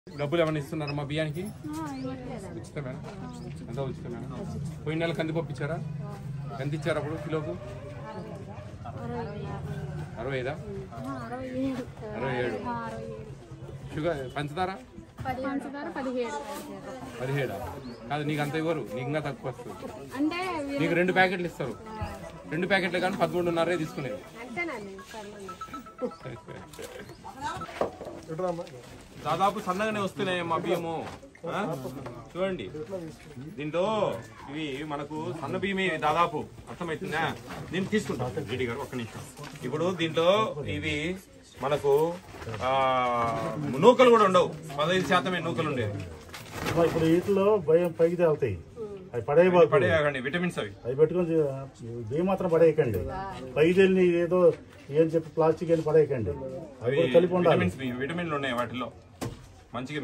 డబ్బులు ఏమైనా ఇస్తున్నారా మా బియ్యానికి? ఉచితమేనా? ఎంత ఉచితమేనా? పోయిన నెల కందిపప్పు ఇచ్చారా? ఎంత ఇచ్చారు అప్పుడు కిలోకు? 65? 67. షుగర్ పంచదార 17. కాదు నీకు అంత ఇవ్వరు, నీకు ఇంకా తక్కువ వస్తుంది. నీకు 2 ప్యాకెట్లు ఇస్తారు. 2 ప్యాకెట్లు కానీ 13.5 తీసుకునేది. దాదాపు సన్నగానే వస్తున్నాయి మా బియ్యము. చూడండి దీంట్లో ఇవి మనకు సన్న బియ్యమే దాదాపు, అర్థమవుతుందా? దీన్ని తీసుకుంటాం రెడ్డి గారు ఒక్క నిమిషం. ఇప్పుడు దీంట్లో ఇవి మనకు నూకలు కూడా ఉండవు, 15% నూకలు ఉండేవి. ఇప్పుడు వీటిలో పైకి తేలుతాయి, అవి పడేయకండి, విటమిన్స్ అవి పెట్టుకొని బియ్యం మాత్రం పడేయకండి. పైకి తెలిని ఏదో ఏం చెప్పి ప్లాస్టిక్ వెళ్ళి పడేయకండి, అవి కలిపి ఉండాలి. విటమిన్లు ఉన్నాయి వాటిలో మంచిగా.